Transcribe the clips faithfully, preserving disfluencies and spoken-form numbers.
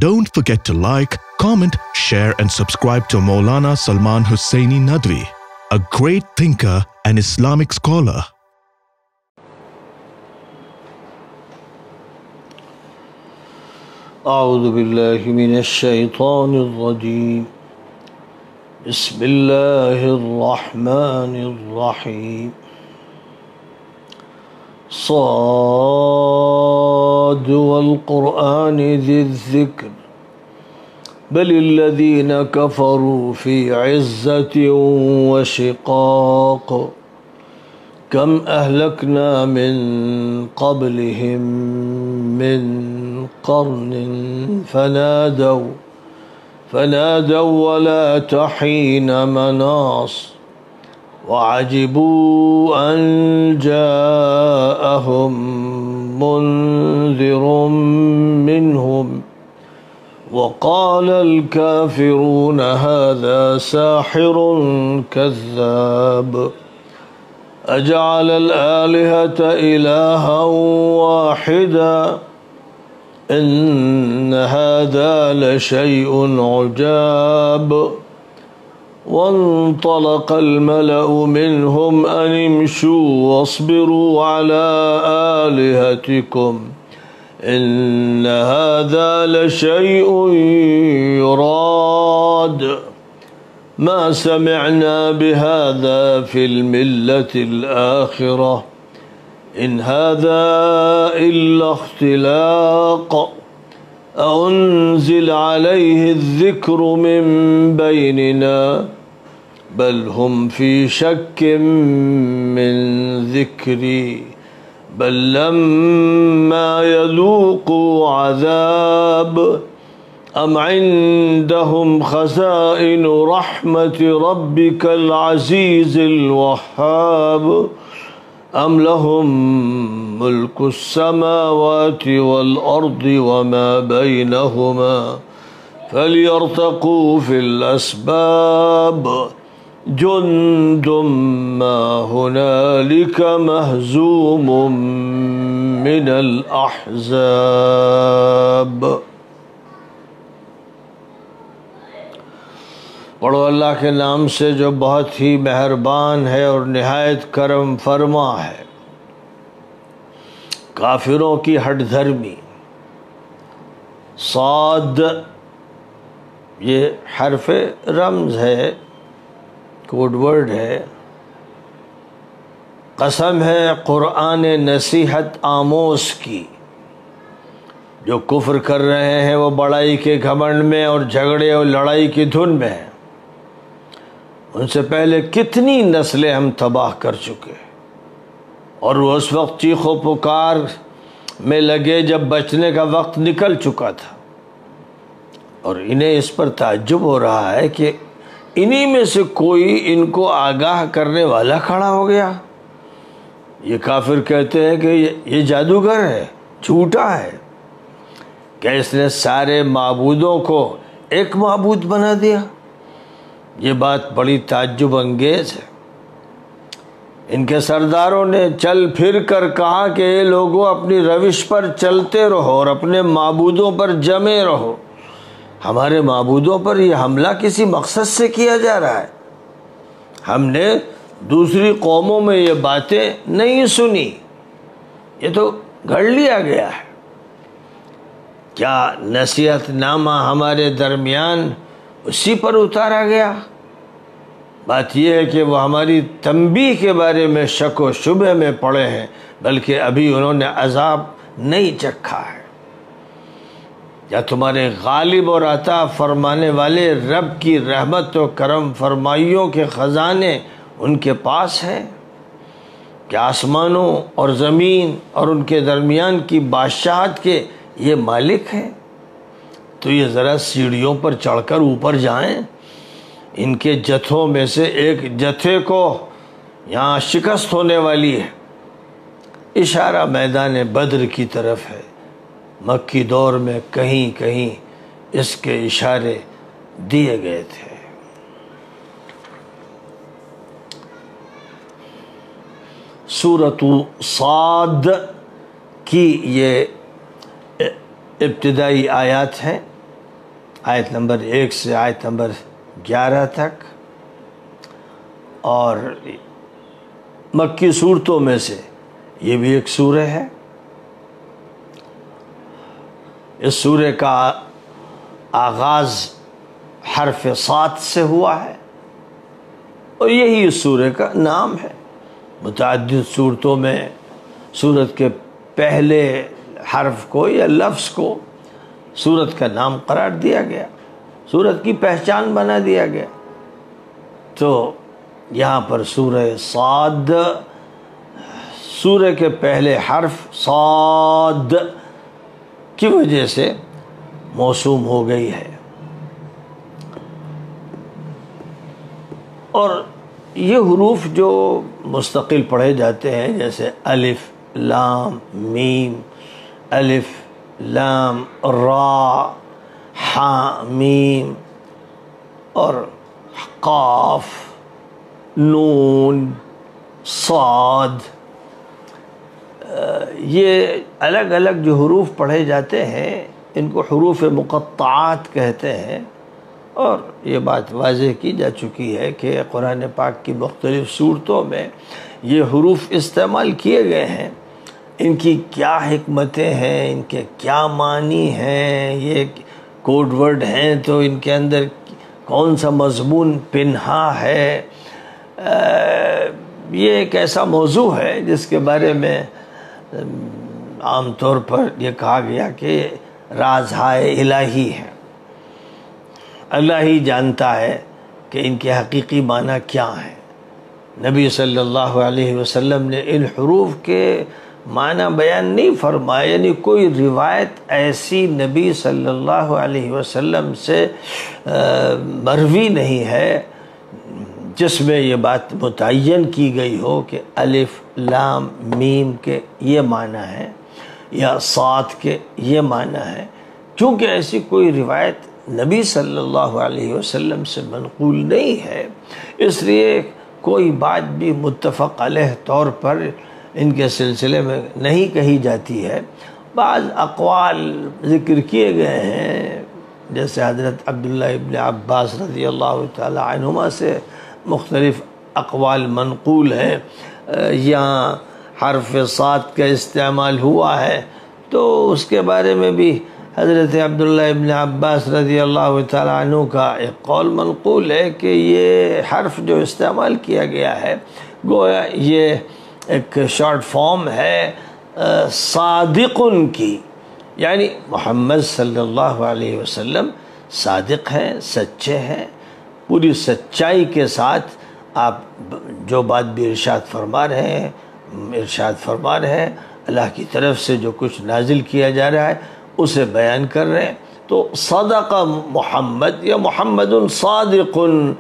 Don't forget to like, comment, share and subscribe to Maulana Salman Hussaini Nadwi, a great thinker and Islamic scholar. أعوذ بالله من الشيطان الرجيم. بسم الله الرحمن الرحيم. صاد والقرآن ذي الذكر بل الذين كفروا في عزة وشقاق كم أهلكنا من قبلهم من قرن فنادوا فنادوا ولا تحين مناص وعجبوا أن جاءهم منذر منهم وقال الكافرون هذا ساحر كذاب أجعل الآلهة إلها واحدا إن هذا لشيء عجاب وانطلق الملأ منهم أن امشوا واصبروا على آلهتكم إن هذا لشيء يراد ما سمعنا بهذا في الملة الآخرة إن هذا إلا اختلاق أنزل عليه الذكر من بيننا بل هم في شك من ذكري بل لما يذوقوا عذاب أم عندهم خزائن رحمة ربك العزيز الوهاب أم لهم ملك السماوات والأرض وما بينهما فليرتقوا في الأسباب جند ما هنالك مهزوم من الأحزاب. پڑھو اللہ کے نام سے جو بہت ہی مہربان ہے اور نہایت کرم فرما ہے. کافروں کی ہٹ دھرمی. صاد یہ حرف رمز ہے، کوڈ ورڈ ہے. قسم ہے قرآن نصیحت آموز کی. جو کفر کر رہے ہیں وہ بڑائی کے گھمنڈ میں اور جھگڑے اور لڑائی کی دھن میں ہیں. ان سے پہلے کتنی نسلیں ہم تباہ کر چکے اور وہ اس وقت چیخ و پکار میں لگے جب بچنے کا وقت نکل چکا تھا. اور انہیں اس پر تعجب ہو رہا ہے کہ انہی میں سے کوئی ان کو آگاہ کرنے والا کھڑا ہو گیا. یہ کافر کہتے ہیں کہ یہ جادوگر ہے، جھوٹا ہے کہ اس نے سارے معبودوں کو ایک معبود بنا دیا. یہ بات بڑی تعجب انگیز ہے. ان کے سرداروں نے چل پھر کر کہا کہ اے لوگوں اپنی روش پر چلتے رہو اور اپنے معبودوں پر جمے رہو. ہمارے معبودوں پر یہ حملہ کسی مقصد سے کیا جا رہا ہے. ہم نے دوسری قوموں میں یہ باتیں نہیں سنی، یہ تو گھڑ لیا گیا ہے. کیا نصیحت نامہ ہمارے درمیان اسی پر اتارا گیا؟ بات یہ ہے کہ وہ ہماری تنبیہ کے بارے میں شک و شبہ میں پڑے ہیں، بلکہ ابھی انہوں نے عذاب نہیں چکھا ہے. یا تمہارے غالب اور عطا فرمانے والے رب کی رحمت و کرم فرمائیوں کے خزانے ان کے پاس ہیں کہ آسمانوں اور زمین اور ان کے درمیان کی بادشاہت کے یہ مالک ہیں. تو یہ ذرا سیڑھیوں پر چڑھ کر اوپر جائیں. ان کے جتھوں میں سے ایک جتھے کو یہاں شکست ہونے والی ہے. اشارہ میدان بدر کی طرف ہے. مکی دور میں کہیں کہیں اس کے اشارے دیے گئے تھے. سورۃ صاد کی یہ ابتدائی آیات ہیں. آیت نمبر ایک سے آیت نمبر گیارہ تک، اور مکی صورتوں میں سے یہ بھی ایک سورہ ہے۔ اس سورہ کا آغاز حرف صاد سے ہوا ہے اور یہی اس سورہ کا نام ہے۔ متعدد صورتوں میں سورت کے پہلے حرف کو یا لفظ کو سورت کا نام قرار دیا گیا، سورت کی پہچان بنا دیا گیا۔ تو یہاں پر سورہ صاد، سورہ کے پہلے حرف صاد کی وجہ سے موسوم ہو گئی ہے، اور یہ حروف جو مستقل پڑھے جاتے ہیں جیسے الف لام میم، الف لام را، حا میم، اور قاف نون صاد، یہ الگ الگ جو حروف پڑھے جاتے ہیں ان کو حروف مقطعات کہتے ہیں۔ اور یہ بات واضح کی جا چکی ہے کہ قرآن پاک کی مختلف صورتوں میں یہ حروف استعمال کیے گئے ہیں، ان کی کیا حکمتیں ہیں، ان کے کیا معنی ہیں، یہ کوڈ ورڈ ہیں تو ان کے اندر کون سا مضمون پنہا ہے۔ یہ ایک ایسا موضوع ہے جس کے بارے میں عام طور پر یہ کہا گیا کہ راز ہائے الہی ہے، اللہ ہی جانتا ہے کہ ان کے حقیقی معنی کیا ہیں۔ نبی صلی اللہ علیہ وسلم نے ان حروف کے معنی بیان نہیں فرمایا، یعنی کوئی روایت ایسی نبی صلی اللہ علیہ وسلم سے مروی نہیں ہے جس میں یہ بات متعین کی گئی ہو کہ الف لام میم کے یہ معنی ہے یا صاد کے یہ معنی ہے، کیونکہ ایسی کوئی روایت نبی صلی اللہ علیہ وسلم سے منقول نہیں ہے، اس لیے کوئی بات بھی متفق علیہ طور پر ان کے سلسلے میں نہیں کہی جاتی ہے۔ بعض اقوال ذکر کیے گئے ہیں، جیسے حضرت عبداللہ ابن عباس رضی اللہ تعالی عنہما سے مختلف اقوال منقول ہیں، یہاں حرف صاد کا استعمال ہوا ہے تو اس کے بارے میں بھی حضرت عبداللہ ابن عباس رضی اللہ تعالیٰ عنہ کا ایک قول منقول ہے کہ یہ حرف جو استعمال کیا گیا ہے گویا یہ ایک شارٹ فارم ہے صادقن کی، یعنی محمد صلی اللہ علیہ وسلم صادق ہیں، سچے ہیں، پوری سچائی کے ساتھ آپ جو بات بھی ارشاد فرما رہے ہیں ارشاد فرما رہے ہیں اللہ کی طرف سے جو کچھ نازل کیا جا رہا ہے اسے بیان کر رہے ہیں۔ تو صدق محمد یا محمد صادق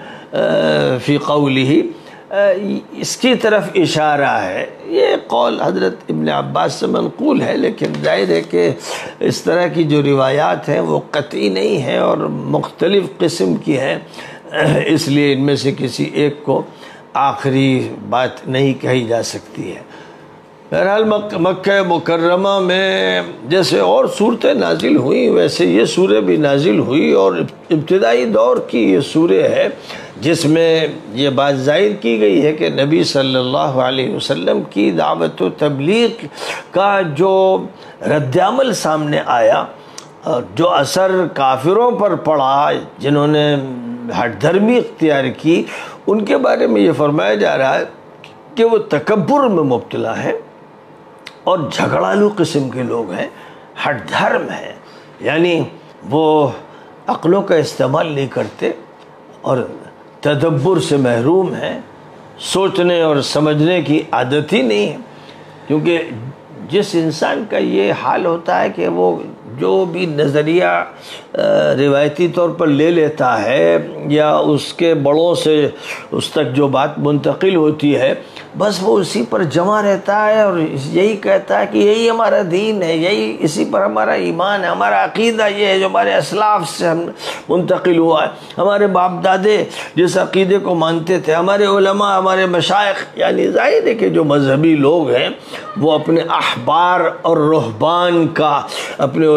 فی قولہ، اس کی طرف اشارہ ہے۔ یہ قول حضرت ابن عباس سے منقول ہے، لیکن ظاہر ہے کہ اس طرح کی جو روایات ہیں وہ قطعی نہیں ہیں اور مختلف قسم کی ہیں، اس لیے ان میں سے کسی ایک کو آخری بات نہیں کہی جا سکتی ہے۔ بہرحال مکہ مکرمہ میں جیسے اور صورتیں نازل ہوئیں ویسے یہ سورہ بھی نازل ہوئی، اور ابتدائی دور کی یہ سورہ ہے جس میں یہ بات ظاہر کی گئی ہے کہ نبی صلی اللہ علیہ وسلم کی دعوت و تبلیغ کا جو رد عمل سامنے آیا، جو اثر کافروں پر پڑا جنہوں نے ہٹ دھرمی اختیار کی، ان کے بارے میں یہ فرمایا جا رہا ہے کہ وہ تکبر میں مبتلا ہے اور جھگڑالو قسم کے لوگ ہیں، ہٹ دھرم ہیں، یعنی وہ عقلوں کا استعمال نہیں کرتے اور تدبر سے محروم ہیں، سوچنے اور سمجھنے کی عادت ہی نہیں ہے، کیونکہ جس انسان کا یہ حال ہوتا ہے کہ وہ جو بھی نظریہ روایتی طور پر لے لیتا ہے یا اس کے بڑوں سے اس تک جو بات منتقل ہوتی ہے بس وہ اسی پر جمع رہتا ہے اور یہی کہتا ہے کہ یہی ہمارا دین ہے، یہی اسی پر ہمارا ایمان ہے، ہمارا عقیدہ یہ ہے جو ہمارے اسلاف سے ہم منتقل ہوا ہے، ہمارے باپ دادے جس عقیدے کو مانتے تھے، ہمارے علماء، ہمارے مشائخ۔ یعنی ظاہر ہے کہ جو مذہبی لوگ ہیں وہ اپنے احبار اور رہبان کا، اپنے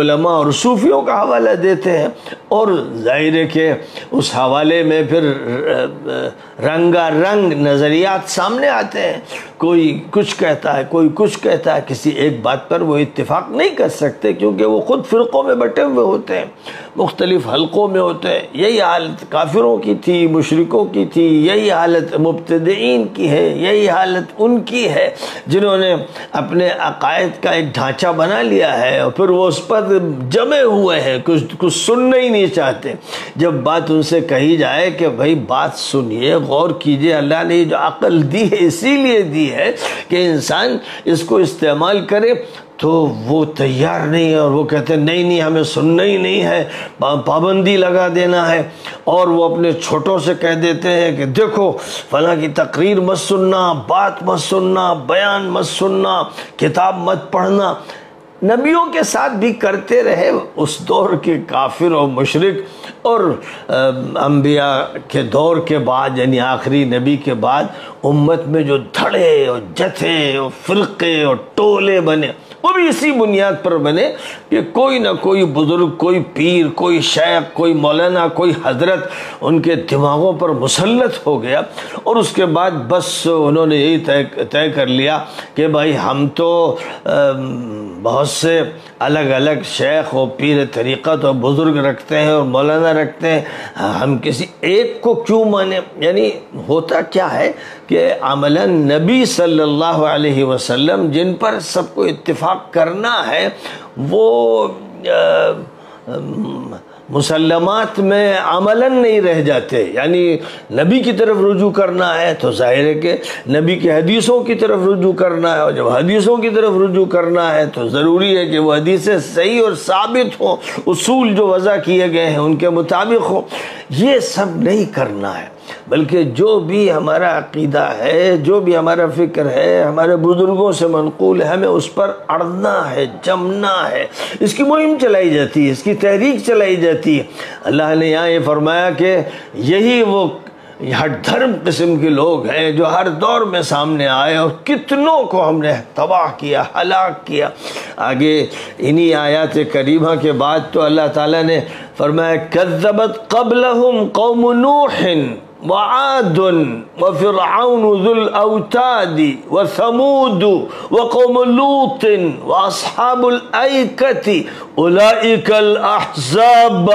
علماء اور صوفیوں کا حوالہ دیتے ہیں، اور ظاہر ہے کہ اس حوالے میں پھر رنگا رنگ نظریات سامنے آتے ہیں، کوئی کچھ کہتا ہے، کوئی کچھ کہتا ہے، کسی ایک بات پر وہ اتفاق نہیں کر سکتے کیونکہ وہ خود فرقوں میں بٹے ہوئے ہوتے ہیں، مختلف حلقوں میں ہوتے ہیں۔ یہی حالت کافروں کی تھی، مشرکوں کی تھی، یہی حالت مبتدعین کی ہے، یہی حالت ان کی ہے جنہوں نے اپنے عقائد کا ایک ڈھانچہ بنا لیا ہے اور پھر وہ اس پر جمے ہوئے ہیں، کچھ کچھ سننا ہی نہیں چاہتے۔ جب بات ان سے کہی جائے کہ بھائی بات سنیے، غور کیجئے، اللہ نے جو عقل دی ہے اسی لیے دی ہے کہ انسان اس کو استعمال کرے، تو وہ تیار نہیں ہے، اور وہ کہتے ہیں نہیں نہیں ہمیں سننا ہی نہیں ہے، پابندی لگا دینا ہے، اور وہ اپنے چھوٹوں سے کہہ دیتے ہیں کہ دیکھو فلاں کی تقریر مت سننا، بات مت سننا، بیان مت سننا، کتاب مت پڑھنا۔ نبیوں کے ساتھ بھی کرتے رہے اس دور کے کافر اور مشرک، اور انبیاء کے دور کے بعد یعنی آخری نبی کے بعد امت میں جو دھڑے اور جتھے اور فرقے اور ٹولے بنے، وہ بھی اسی بنیاد پر بنے کہ کوئی نہ کوئی بزرگ، کوئی پیر، کوئی شیخ، کوئی مولانا، کوئی حضرت ان کے دماغوں پر مسلط ہو گیا، اور اس کے بعد بس انہوں نے یہی طے طے کر لیا کہ بھائی ہم تو بہت سے الگ الگ شیخ و پیر طریقت اور بزرگ رکھتے ہیں اور مولانا رکھتے ہیں، ہم کسی ایک کو کیوں مانیں؟ یعنی ہوتا کیا ہے کہ عملاً نبی صلی اللہ علیہ وسلم جن پر سب کو اتفاق کرنا ہے وہ مسلمات میں عملاً نہیں رہ جاتے، یعنی نبی کی طرف رجوع کرنا ہے تو ظاہر ہے کہ نبی کی حدیثوں کی طرف رجوع کرنا ہے، اور جب حدیثوں کی طرف رجوع کرنا ہے تو ضروری ہے کہ وہ حدیثیں صحیح اور ثابت ہوں، اصول جو وضع کیے گئے ہیں ان کے مطابق ہوں۔ یہ سب نہیں کرنا ہے، بلکہ جو بھی ہمارا عقیدہ ہے، جو بھی ہمارا فکر ہے، ہمارے بزرگوں سے منقول ہے، ہمیں اس پر اڑنا ہے، جمنا ہے، اس کی مہم چلائی جاتی ہے، اس کی تحریک چلائی جاتی ہے۔ اللہ نے یہاں یہ فرمایا کہ یہی وہ ہر دھرم قسم کے لوگ ہیں جو ہر دور میں سامنے آئے اور کتنوں کو ہم نے تباہ کیا، ہلاک کیا۔ آگے انہی آیات کریمہ کے بعد تو اللہ تعالیٰ نے فرمایا کذبت قبلہم قوم نوح وعاد وفرعون ذو الاوتاد وثمود وقوم لوط واصحاب الایکۃ اولئک الاحزاب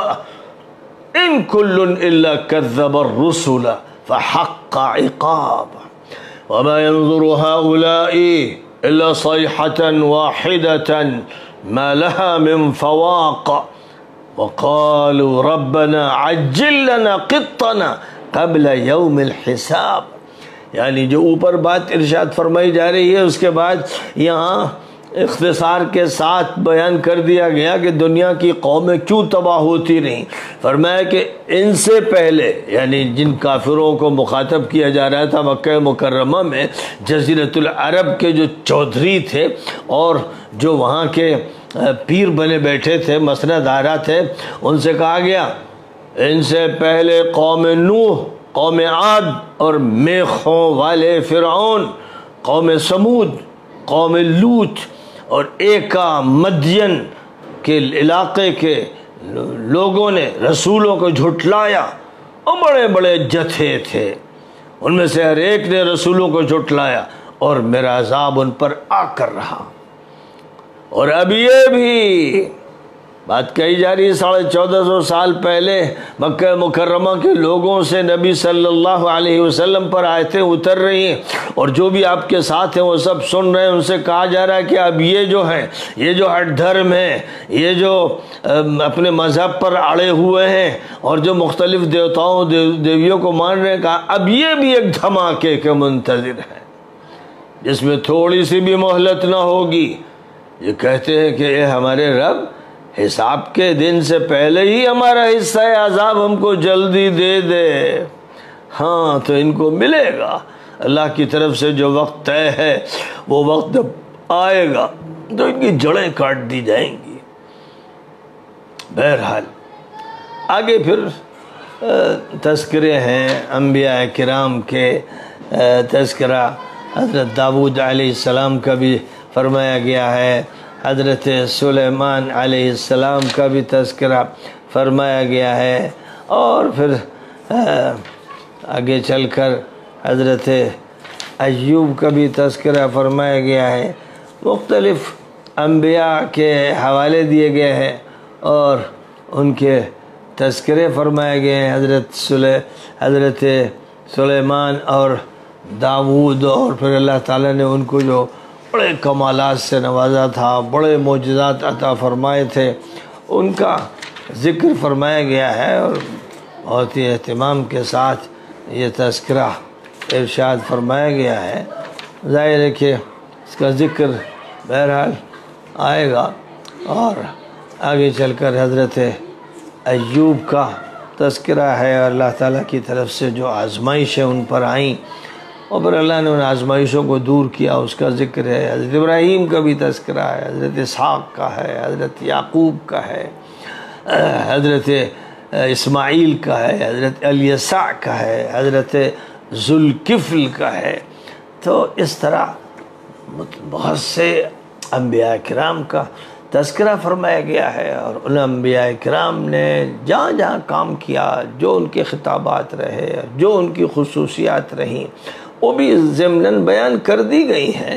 ان کل الا کذب الرسل فحق عقاب وما ينظر هؤلاء الا صيحة واحدة ما لها من فواق وقالوا ربنا عجل لنا قطنا قبل یوم الحساب۔ یعنی جو اوپر بات ارشاد فرمائی جا رہی ہے اس کے بعد یہاں اختصار کے ساتھ بیان کر دیا گیا کہ دنیا کی قومیں کیوں تباہ ہوتی رہیں۔ فرمایا کہ ان سے پہلے یعنی جن کافروں کو مخاطب کیا جا رہا تھا مکہ مکرمہ میں، جزیرۃ العرب کے جو چودھری تھے اور جو وہاں کے پیر بنے بیٹھے تھے، مسند آرا تھے، ان سے کہا گیا ان سے پہلے قوم نوح، قوم عاد اور میخوں والے فرعون، قوم سمود، قوم لوط اور ایکا مدین کے علاقے کے لوگوں نے رسولوں کو جھٹلایا، اور بڑے بڑے جتھے تھے، ان میں سے ہر ایک نے رسولوں کو جھٹلایا اور میرا عذاب ان پر آ کر رہا۔ اور اب یہ بھی بات کہی جا رہی ہے ساڑھے چودہ سو سال پہلے مکہ مکرمہ کے لوگوں سے نبی صلی اللہ علیہ وسلم پر آیتیں اتر رہی ہیں، اور جو بھی آپ کے ساتھ ہیں وہ سب سن رہے ہیں۔ ان سے کہا جا رہا ہے کہ اب یہ جو ہیں، یہ جو ہٹ دھرم ہیں، یہ جو اپنے مذہب پر اڑے ہوئے ہیں اور جو مختلف دیوتاؤں دیویوں کو مان رہے ہیں، کہا اب یہ بھی ایک دھماکے کے منتظر ہے جس میں تھوڑی سی بھی مہلت نہ ہوگی۔ یہ کہتے ہیں کہ اے ہمارے رب، حساب کے دن سے پہلے ہی ہمارا حصہ عذاب ہم کو جلدی دے دے۔ ہاں تو ان کو ملے گا، اللہ کی طرف سے جو وقت طے ہے وہ وقت جب آئے گا تو ان کی جڑیں کاٹ دی جائیں گی۔ بہرحال آگے پھر تذکرے ہیں انبیاء کرام کے، تذکرہ حضرت داؤد علیہ السلام کا بھی فرمایا گیا ہے، حضرت سلیمان علیہ السلام کا بھی تذکرہ فرمایا گیا ہے، اور پھر آگے چل کر حضرت ایوب کا بھی تذکرہ فرمایا گیا ہے، مختلف انبیاء کے حوالے دیے گئے ہیں اور ان کے تذکرے فرمائے گئے ہیں، حضرت سلے حضرت سلیمان اور داود، اور پھر اللہ تعالیٰ نے ان کو جو بڑے کمالات سے نوازا تھا، بڑے معجزات عطا فرمائے تھے، ان کا ذکر فرمایا گیا ہے، اور بہت ہی اہتمام کے ساتھ یہ تذکرہ ارشاد فرمایا گیا ہے۔ ظاہر ہے کہ اس کا ذکر بہرحال آئے گا، اور آگے چل کر حضرت ایوب کا تذکرہ ہے، اور اللہ تعالیٰ کی طرف سے جو آزمائشیں ان پر آئیں اور پھر اللہ نے ان آزمائشوں کو دور کیا، اس کا ذکر ہے۔ حضرت ابراہیم کا بھی تذکرہ ہے، حضرت اسحاق کا ہے، حضرت یعقوب کا ہے، حضرت اسماعیل کا ہے، حضرت الیسع کا ہے، حضرت ذوالکفل کا ہے۔ تو اس طرح بہت سے انبیاء کرام کا تذکرہ فرمایا گیا ہے، اور ان انبیاء کرام نے جہاں جہاں کام کیا، جو ان کے خطابات رہے، جو ان کی خصوصیات رہیں، وہ بھی ضمناً بیان کر دی گئی ہیں۔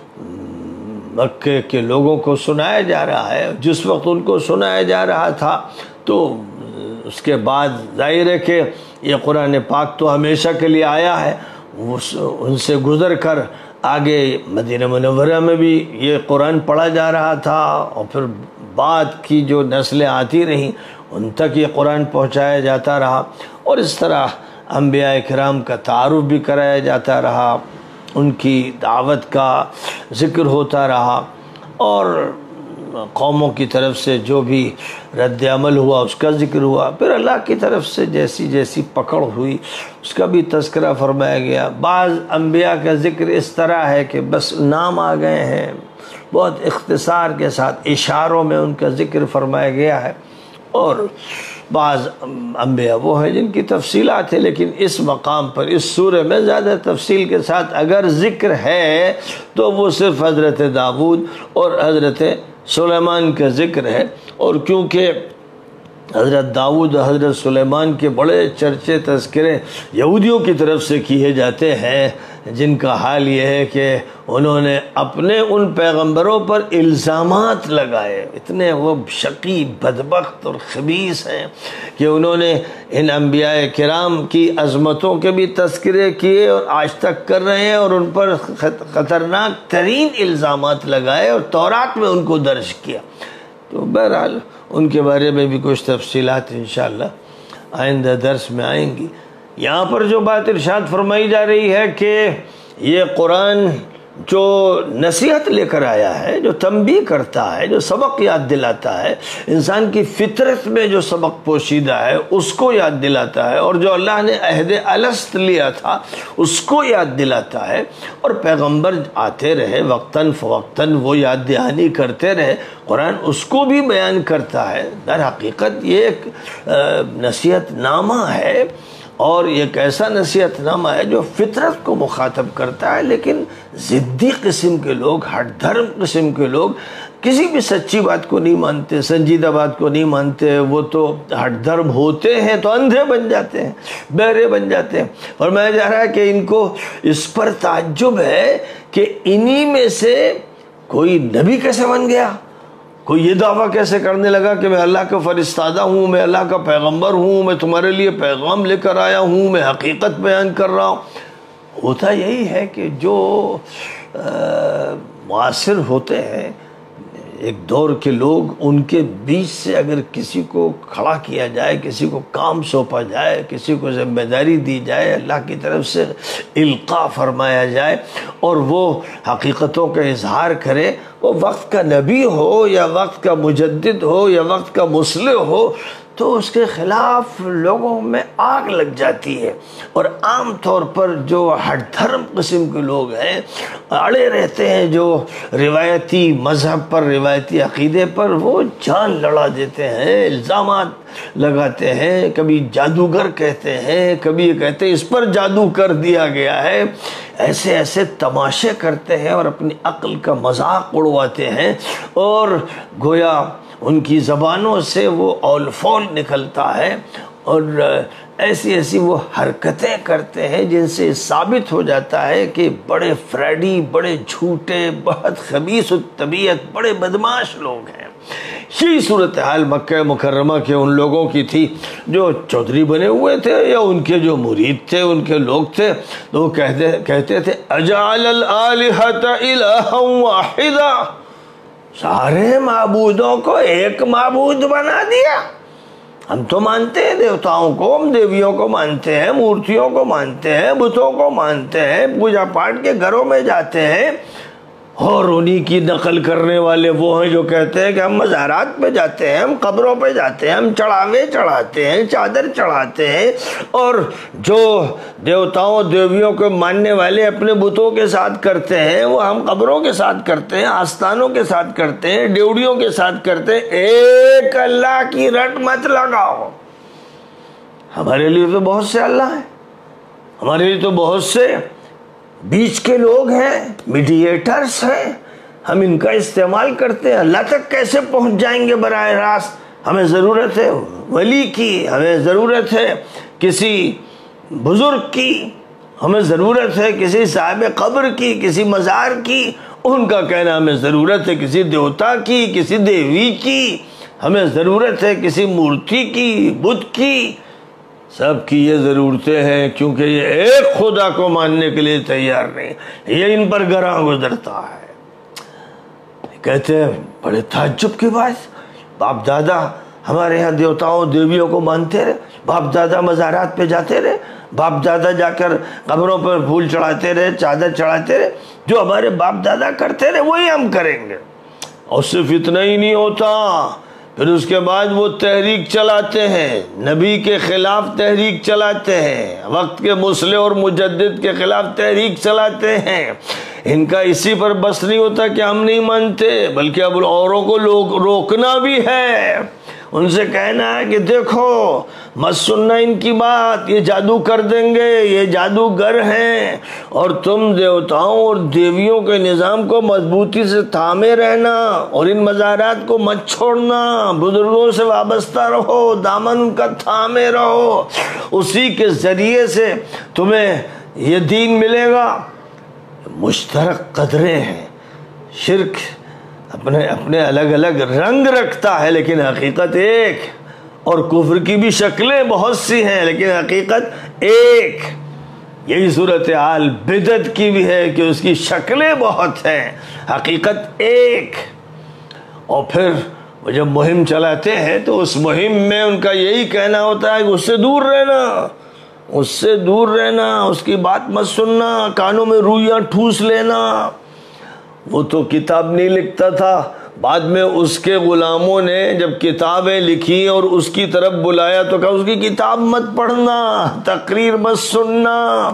مکے کے لوگوں کو سنایا جا رہا ہے، جس وقت ان کو سنایا جا رہا تھا تو اس کے بعد ظاہر ہے کہ یہ قرآن پاک تو ہمیشہ کے لیے آیا ہے، ان سے گزر کر آگے مدینہ منورہ میں بھی یہ قرآن پڑھا جا رہا تھا، اور پھر بعد کی جو نسلیں آتی رہیں ان تک یہ قرآن پہنچایا جاتا رہا، اور اس طرح انبیاء کرام کا تعارف بھی کرایا جاتا رہا، ان کی دعوت کا ذکر ہوتا رہا، اور قوموں کی طرف سے جو بھی رد عمل ہوا اس کا ذکر ہوا، پھر اللہ کی طرف سے جیسی جیسی پکڑ ہوئی اس کا بھی تذکرہ فرمایا گیا۔ بعض انبیاء کا ذکر اس طرح ہے کہ بس نام آ گئے ہیں، بہت اختصار کے ساتھ اشاروں میں ان کا ذکر فرمایا گیا ہے، اور بعض انبیاء وہ ہیں جن کی تفصیلات ہیں، لیکن اس مقام پر اس سورہ میں زیادہ تفصیل کے ساتھ اگر ذکر ہے تو وہ صرف حضرت داود اور حضرت سلیمان کا ذکر ہے، اور کیونکہ حضرت داؤد اور حضرت سلیمان کے بڑے چرچے تذکرے یہودیوں کی طرف سے کیے جاتے ہیں، جن کا حال یہ ہے کہ انہوں نے اپنے ان پیغمبروں پر الزامات لگائے، اتنے وہ شقی بدبخت اور خبیث ہیں کہ انہوں نے ان انبیاء کرام کی عظمتوں کے بھی تذکرے کیے اور آج تک کر رہے ہیں، اور ان پر خطرناک ترین الزامات لگائے اور تورات میں ان کو درج کیا۔ تو بہرحال ان کے بارے میں بھی کچھ تفصیلات انشاءاللہ آئندہ درس میں آئیں گی۔ یہاں پر جو بات ارشاد فرمائی جا رہی ہے کہ یہ قرآن جو نصیحت لے کر آیا ہے، جو تنبیہ کرتا ہے، جو سبق یاد دلاتا ہے، انسان کی فطرت میں جو سبق پوشیدہ ہے اس کو یاد دلاتا ہے، اور جو اللہ نے عہد الست لیا تھا اس کو یاد دلاتا ہے، اور پیغمبر آتے رہے وقتاً فوقتاً وہ یاد دہانی کرتے رہے، قرآن اس کو بھی بیان کرتا ہے۔ در حقیقت یہ ایک نصیحت نامہ ہے، اور ایک ایسا نصیحت نامہ ہے جو فطرت کو مخاطب کرتا ہے، لیکن ضدی قسم کے لوگ، ہٹ دھرم قسم کے لوگ کسی بھی سچی بات کو نہیں مانتے، سنجیدہ بات کو نہیں مانتے، وہ تو ہٹ دھرم ہوتے ہیں تو اندھے بن جاتے ہیں، بہرے بن جاتے ہیں۔ فرمایا جا رہا ہے کہ ان کو اس پر تعجب ہے کہ انہی میں سے کوئی نبی کیسے بن گیا، کوئی یہ دعویٰ کیسے کرنے لگا کہ میں اللہ کا فرستادہ ہوں، میں اللہ کا پیغمبر ہوں، میں تمہارے لیے پیغام لے کر آیا ہوں، میں حقیقت بیان کر رہا ہوں۔ ہوتا یہی ہے کہ جو معاصر ہوتے ہیں ایک دور کے لوگ، ان کے بیچ سے اگر کسی کو کھڑا کیا جائے، کسی کو کام سونپا جائے، کسی کو ذمہ داری دی جائے، اللہ کی طرف سے القاء فرمایا جائے اور وہ حقیقتوں کا اظہار کرے، وہ وقت کا نبی ہو یا وقت کا مجدد ہو یا وقت کا مصلح ہو، تو اس کے خلاف لوگوں میں آگ لگ جاتی ہے، اور عام طور پر جو ہٹ دھرم قسم کے لوگ ہیں اڑے رہتے ہیں جو روایتی مذہب پر، روایتی عقیدے پر، وہ جان لڑا دیتے ہیں، الزامات لگاتے ہیں، کبھی جادوگر کہتے ہیں، کبھی یہ کہتے ہیں اس پر جادو کر دیا گیا ہے، ایسے ایسے تماشے کرتے ہیں اور اپنی عقل کا مذاق اڑواتے ہیں، اور گویا ان کی زبانوں سے وہ اول فول نکلتا ہے، اور ایسی ایسی وہ حرکتیں کرتے ہیں جن سے ثابت ہو جاتا ہے کہ بڑے فریڈی، بڑے جھوٹے، بہت خبیث الطبیعت، بڑے بدماش لوگ ہیں۔ یہی صورتحال مکہ مکرمہ کے ان لوگوں کی تھی جو چودھری بنے ہوئے تھے یا ان کے جو مرید تھے، ان کے لوگ تھے، تو وہ کہتے کہتے تھے اجعل الآلہۃ الہا واحدا، سارے معبودوں کو ایک معبود بنا دیا۔ ہم تو مانتے ہیں دیوتاؤں کو، ہم دیویوں کو مانتے ہیں، مورتیوں کو مانتے ہیں، بتوں کو مانتے ہیں، پوجا پاٹ کے گھروں میں جاتے ہیں، اور انہی کی نقل کرنے والے وہ ہیں جو کہتے ہیں کہ ہم مزارات پہ جاتے ہیں، ہم قبروں پہ جاتے ہیں، ہم چڑھاوے چڑھاتے ہیں، چادر چڑھاتے ہیں، اور جو دیوتاؤں دیویوں کو ماننے والے اپنے بتوں کے ساتھ کرتے ہیں وہ ہم قبروں کے ساتھ کرتے ہیں، آستانوں کے ساتھ کرتے ہیں، ڈیوڑیوں کے ساتھ کرتے ہیں۔ ایک اللہ کی رٹ مت لگاؤ، ہمارے لیے تو بہت سے اللہ ہیں، ہمارے لیے تو بہت سے بیچ کے لوگ ہیں، میڈییٹرز ہیں، ہم ان کا استعمال کرتے ہیں۔ اللہ تک کیسے پہنچ جائیں گے براہ راست؟ ہمیں ضرورت ہے ولی کی، ہمیں ضرورت ہے کسی بزرگ کی، ہمیں ضرورت ہے کسی صاحب قبر کی، کسی مزار کی، ان کا کہنا ہمیں ضرورت ہے کسی دیوتا کی، کسی دیوی کی، ہمیں ضرورت ہے کسی مورتی کی، بت کی، سب کی یہ ضرورتیں ہیں، کیونکہ یہ ایک خدا کو ماننے کے لیے تیار نہیں، یہ ان پر گراں گزرتا ہے۔ کہتے ہیں بڑے تعجب کی بات، باپ دادا ہمارے یہاں دیوتاؤں دیویوں کو مانتے رہے، باپ دادا مزارات پہ جاتے رہے، باپ دادا جا کر قبروں پر پھول چڑھاتے رہے، چادر چڑھاتے رہے، جو ہمارے باپ دادا کرتے رہے وہی ہم کریں گے۔ اور صرف اتنا ہی نہیں ہوتا، پھر اس کے بعد وہ تحریک چلاتے ہیں، نبی کے خلاف تحریک چلاتے ہیں، وقت کے مصلح اور مجدد کے خلاف تحریک چلاتے ہیں۔ ان کا اسی پر بس نہیں ہوتا کہ ہم نہیں مانتے، بلکہ اب اوروں کو لوگ روکنا بھی ہے، ان سے کہنا ہے کہ دیکھو مت سننا ان کی بات، یہ جادو کر دیں گے، یہ جادوگر ہیں، اور تم دیوتاؤں اور دیویوں کے نظام کو مضبوطی سے تھامے رہنا، اور ان مزارات کو مت چھوڑنا، بزرگوں سے وابستہ رہو، دامن ان کا تھامے رہو، اسی کے ذریعے سے تمہیں یہ دین ملے گا۔ مشترک قدریں ہیں، شرک اپنے اپنے الگ الگ رنگ رکھتا ہے لیکن حقیقت ایک، اور کفر کی بھی شکلیں بہت سی ہیں لیکن حقیقت ایک۔ یہی صورتحال بدعت کی بھی ہے کہ اس کی شکلیں بہت ہیں، حقیقت ایک۔ اور پھر وہ جب مہم چلاتے ہیں تو اس مہم میں ان کا یہی کہنا ہوتا ہے کہ اس سے دور رہنا، اس سے دور رہنا، اس کی بات مت سننا، کانوں میں روئیاں ٹھوس لینا۔ وہ تو کتاب نہیں لکھتا تھا، بعد میں اس کے غلاموں نے جب کتابیں لکھی اور اس کی طرف بلایا تو کہا اس کی کتاب مت پڑھنا، تقریر مت سننا۔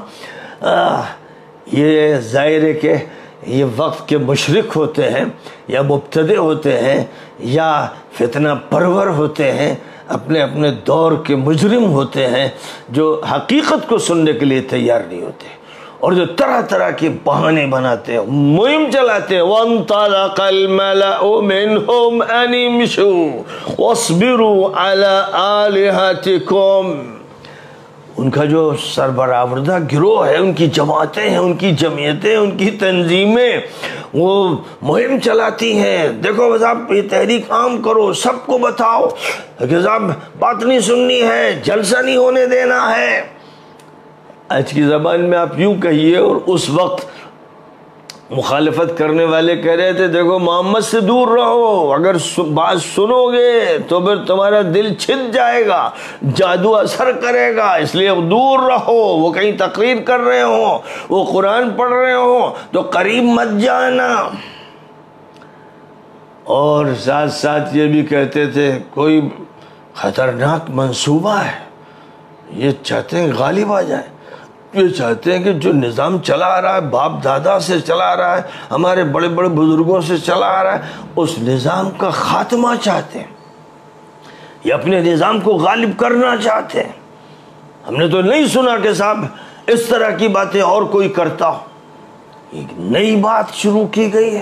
یہ ظاہر ہے کہ یہ وقت کے مشرک ہوتے ہیں یا مبتدع ہوتے ہیں یا فتنہ پرور ہوتے ہیں، اپنے اپنے دور کے مجرم ہوتے ہیں جو حقیقت کو سننے کے لیے تیار نہیں ہوتے، اور جو طرح طرح کے بہانے بناتے ہیں، مہم چلاتے ہیں۔ وَانطَلَقَ الْمَلَأُ مِنْهُمْ أَنِ امْشُوا وَاصْبِرُوا عَلَىٰ آلِهَتِكُمْ۔ ان کا جو سربراوردہ گروہ ہے، ان کی جماعتیں ہیں، ان کی جمعیتیں، ان کی تنظیمیں، وہ مہم چلاتی ہیں، دیکھو صاحب یہ تحریک عام کرو، سب کو بتاؤ کہ صاحب بات نہیں سننی ہے، جلسہ نہیں ہونے دینا ہے۔ آج کی زبان میں آپ یوں کہیے، اور اس وقت مخالفت کرنے والے کہہ رہے تھے دیکھو محمد سے دور رہو، اگر بات سنو گے تو پھر تمہارا دل چھن جائے گا، جادو اثر کرے گا، اس لیے دور رہو۔ وہ کہیں تقریر کر رہے ہوں، وہ قرآن پڑھ رہے ہوں تو قریب مت جانا۔ اور ساتھ ساتھ یہ بھی کہتے تھے کوئی خطرناک منصوبہ ہے. یہ چاہتے ہیں غالب آ جائیں. یہ چاہتے ہیں کہ جو نظام چلا آ رہا ہے، باپ دادا سے چلا آ رہا ہے، ہمارے بڑے بڑے بزرگوں سے چلا آ رہا ہے، اس نظام کا خاتمہ چاہتے ہیں. یہ اپنے نظام کو غالب کرنا چاہتے ہیں. ہم نے تو نہیں سنا کہ صاحب اس طرح کی باتیں اور کوئی کرتا ہو. ایک نئی بات شروع کی گئی ہے،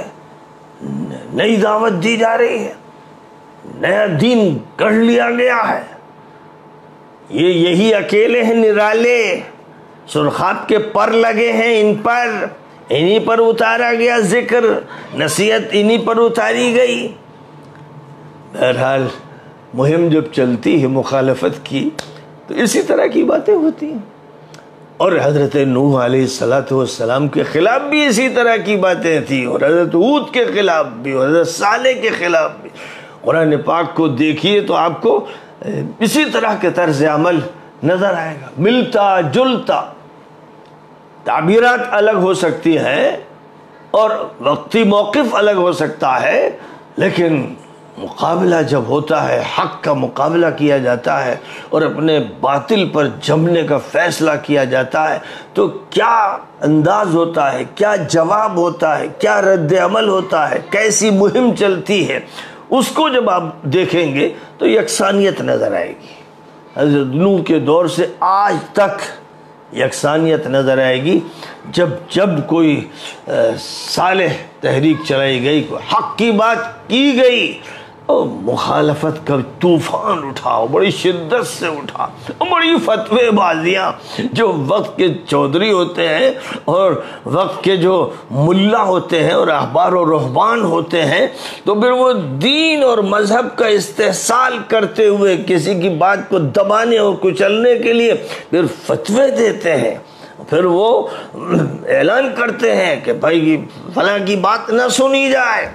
نئی دعوت دی جا رہی ہے، نیا دین گڑھ لیا گیا ہے. یہ یہی اکیلے ہیں نرالے، سرخاب کے پر لگے ہیں ان پر، انہی پر اتارا گیا ذکر، نصیحت انہی پر اتاری گئی. بہرحال مہم جب چلتی ہے مخالفت کی تو اسی طرح کی باتیں ہوتی ہیں. اور حضرت نوح علیہ الصلوۃ والسلام کے خلاف بھی اسی طرح کی باتیں تھیں، اور حضرت ہود کے خلاف بھی، اور حضرت صالح کے خلاف بھی. قرآن پاک کو دیکھیے تو آپ کو اسی طرح کے طرز عمل نظر آئے گا، ملتا جلتا. تعبیرات الگ ہو سکتی ہیں اور وقتی موقف الگ ہو سکتا ہے، لیکن مقابلہ جب ہوتا ہے، حق کا مقابلہ کیا جاتا ہے اور اپنے باطل پر جمنے کا فیصلہ کیا جاتا ہے، تو کیا انداز ہوتا ہے، کیا جواب ہوتا ہے، کیا رد عمل ہوتا ہے، کیسی مہم چلتی ہے، اس کو جب آپ دیکھیں گے تو یکسانیت نظر آئے گی. حضرت نوح کے دور سے آج تک یکسانیت نظر آئے گی. جب جب کوئی صالح تحریک چلائی گئی، کوئی حق کی بات کی گئی، اور مخالفت کا طوفان اٹھا، بڑی شدت سے اٹھا، بڑی فتوے بازیاں. جو وقت کے چودھری ہوتے ہیں اور وقت کے جو ملا ہوتے ہیں اور احبار و رہبان ہوتے ہیں، تو پھر وہ دین اور مذہب کا استحصال کرتے ہوئے کسی کی بات کو دبانے اور کچلنے کے لیے پھر فتوے دیتے ہیں. پھر وہ اعلان کرتے ہیں کہ بھائی فلاں کی بات نہ سنی جائے.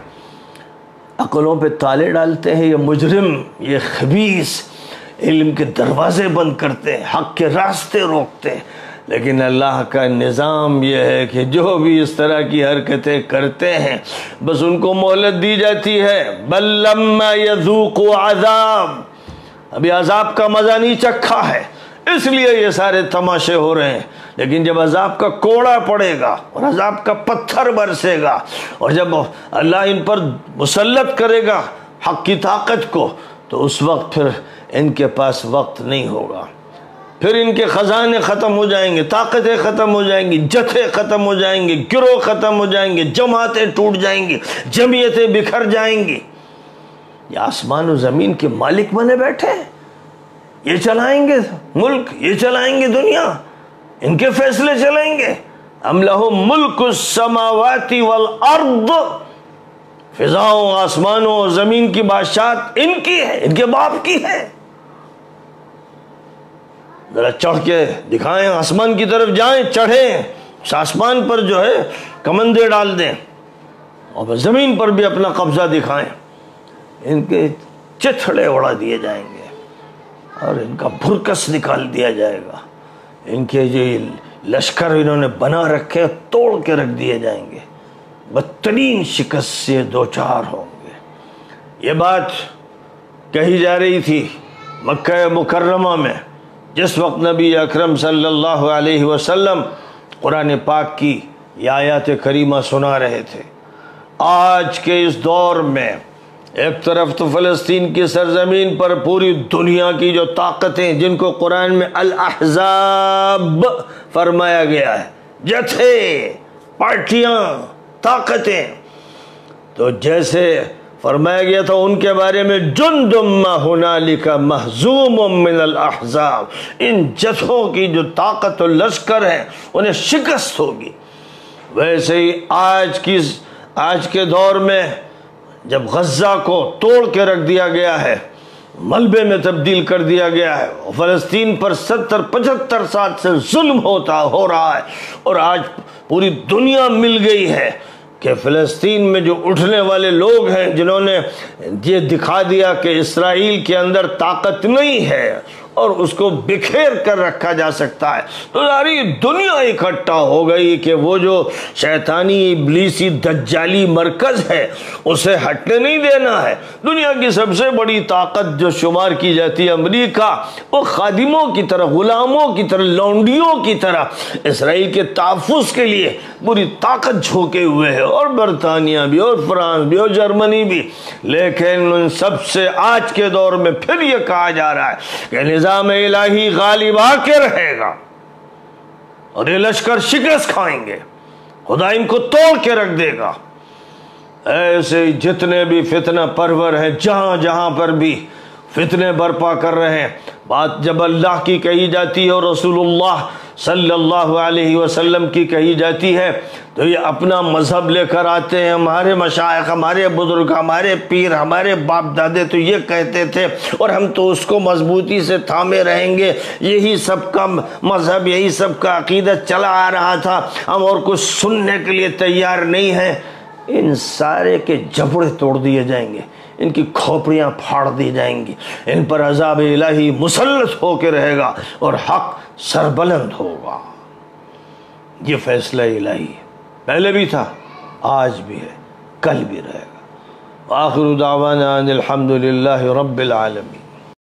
عقلوں پہ تالے ڈالتے ہیں یہ مجرم، یہ خبیث، علم کے دروازے بند کرتے ہیں، حق کے راستے روکتے ہیں. لیکن اللہ کا نظام یہ ہے کہ جو بھی اس طرح کی حرکتیں کرتے ہیں بس ان کو مہلت دی جاتی ہے. بل لما یذوقوا عذاب، ابھی عذاب کا مزہ نہیں چکھا ہے، اس لیے یہ سارے تماشے ہو رہے ہیں. لیکن جب عذاب کا کوڑا پڑے گا اور عذاب کا پتھر برسے گا، اور جب اللہ ان پر مسلط کرے گا حق کی طاقت کو، تو اس وقت پھر ان کے پاس وقت نہیں ہوگا. پھر ان کے خزانے ختم ہو جائیں گے، طاقتیں ختم ہو جائیں گی، جتھے ختم ہو جائیں گے، گروہ ختم ہو جائیں گے، جماعتیں ٹوٹ جائیں گی، جمعیتیں بکھر جائیں گی. یہ آسمان و زمین کے مالک بنے بیٹھے ہیں، یہ چلائیں گے ملک، یہ چلائیں گے دنیا، ان کے فیصلے چلیں گے. ام لہم ملک السماوات والارض، فضاؤں آسمانوں اور زمین کی بادشاہت ان کی ہے، ان کے باپ کی ہے. ذرا چڑھ کے دکھائیں، آسمان کی طرف جائیں، چڑھیں، اس آسمان پر جو ہے کمندے ڈال دیں، اور زمین پر بھی اپنا قبضہ دکھائیں. ان کے چتھڑے اڑا دیے جائیں گے اور ان کا بھرکس نکال دیا جائے گا. ان کے جو لشکر انہوں نے بنا رکھے توڑ کے رکھ دیے جائیں گے، بدترین شکست سے دوچار ہوں گے. یہ بات کہی جا رہی تھی مکہ مکرمہ میں جس وقت نبی اکرم صلی اللہ علیہ وسلم قرآن پاک کی یہ آیات کریمہ سنا رہے تھے. آج کے اس دور میں ایک طرف تو فلسطین کی سرزمین پر پوری دنیا کی جو طاقتیں، جن کو قرآن میں الاحزاب فرمایا گیا ہے، جتھے، پارٹیاں، طاقتیں، تو جیسے فرمایا گیا تھا ان کے بارے میں جندم ما ہنالک مہزوم من الاحزاب، ان جتھوں کی جو طاقت و لشکر ہے انہیں شکست ہوگی. ویسے ہی آج کی آج کے دور میں جب غزہ کو توڑ کے رکھ دیا گیا ہے، ملبے میں تبدیل کر دیا گیا ہے، فلسطین پر ستر پچہتر سال سے ظلم ہوتا ہو رہا ہے، اور آج پوری دنیا مل گئی ہے کہ فلسطین میں جو اٹھنے والے لوگ ہیں جنہوں نے یہ دکھا دیا کہ اسرائیل کے اندر طاقت نہیں ہے اور اس کو بکھیر کر رکھا جا سکتا ہے، تو ساری دنیا اکٹھا ہو گئی کہ وہ جو شیطانی ابلیسی دجالی مرکز ہے اسے ہٹنے نہیں دینا ہے۔ دنیا کی سب سے بڑی طاقت جو شمار کی جاتی ہے امریکہ، وہ خادموں کی طرح، غلاموں کی طرح، لونڈیوں کی طرح اسرائیل کے تحفظ کے لیے پوری طاقت جھونکے ہوئے ہے، اور برطانیہ بھی، اور فرانس بھی، اور جرمنی بھی۔ لیکن ان سب سے آج کے دور میں پھر یہ کہا جا رہا ہے کہ نظام الہی غالب آ کے رہے گا اور یہ لشکر شکست کھائیں گے، خدا ان کو توڑ کے رکھ دے گا۔ ایسے جتنے بھی فتنہ پرور ہیں، جہاں جہاں پر بھی فتنے برپا کر رہے ہیں، بات جب اللہ کی کہی جاتی ہے اور رسول اللہ صلی اللہ علیہ وسلم کی کہی جاتی ہے تو یہ اپنا مذہب لے کر آتے ہیں۔ ہمارے مشائخ، ہمارے بزرگ، ہمارے پیر، ہمارے باپ دادے تو یہ کہتے تھے اور ہم تو اس کو مضبوطی سے تھامے رہیں گے، یہی سب کا مذہب، یہی سب کا عقیدہ چلا آ رہا تھا، ہم اور کچھ سننے کے لیے تیار نہیں ہیں۔ ان سارے کے جبڑے توڑ دیے جائیں گے، ان کی کھوپڑیاں پھاڑ دی جائیں گی، ان پر عذاب الہی مسلط ہو کے رہے گا اور حق سربلند ہوگا۔ یہ فیصلہ الہی ہے، پہلے بھی تھا، آج بھی ہے، کل بھی رہے گا۔ وآخر دعوانا ان الحمد للہ رب العالمین۔